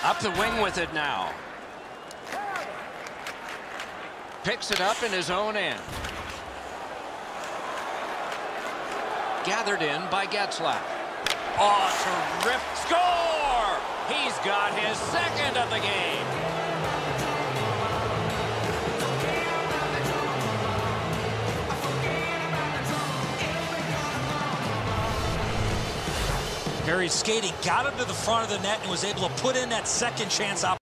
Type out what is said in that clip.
Up the wing with it now. Picks it up in his own end. Gathered in by Getzlaf. Oh, terrific score! He's got his second of the game. Perry's skating got him to the front of the net and was able to put in that second chance opportunity.